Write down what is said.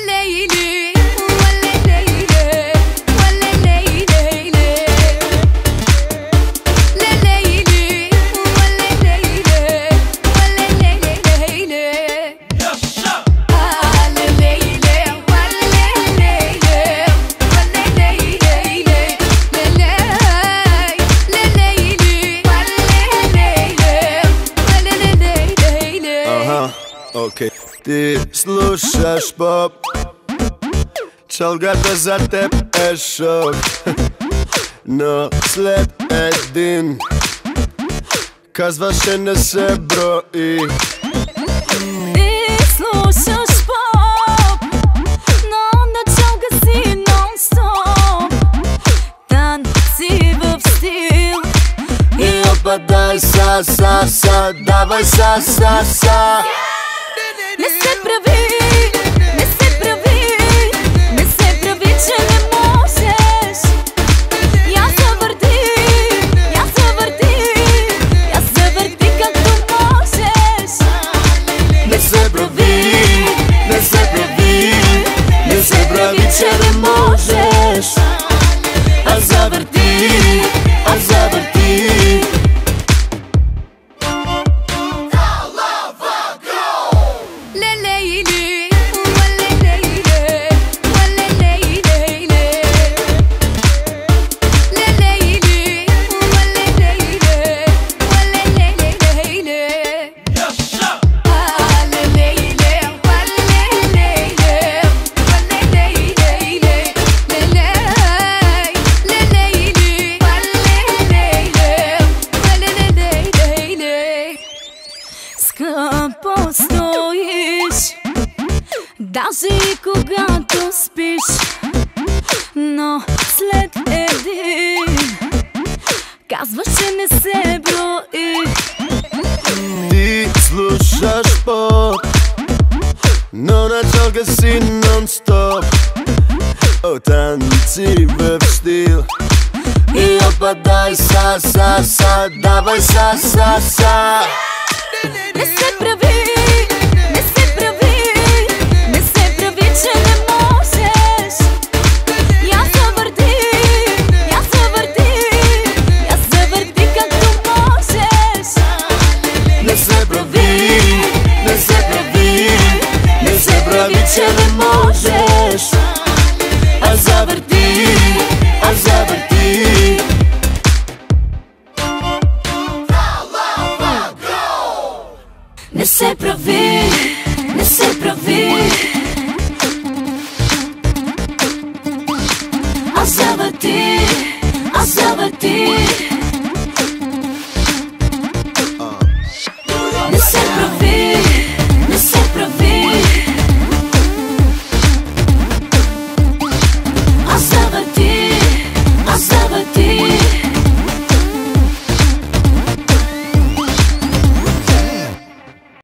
Окей, ти слушаш поп, чалгата за теб е шок, но след един казваше не се брои. Ти слушаш поп, но на чалга си нон-стоп. Танци в стил и опадай са, давай са. Не се прави, не се прави, не се прави, че не можеш. Я завърти, я завърти, я завърти както можеш. Не се прави, не се прави, не се прави, че не можеш. А завърти, а завърти. Скъпо стоиш, даже и когато спиш, но след един казваш, че не се брои. Ти слушаш поп, но на чалга си нон-стоп. О, танци в стил и опадай са, давай са. Не се прави, не се прави, не се прави, че не можеш. Я завърти, я завърти, я завърти както можеш. Не се прави, не се прави, не се прави, че не можеш. А завърти, а завърти. Не се прави, не се прави, а завърти, а завърти.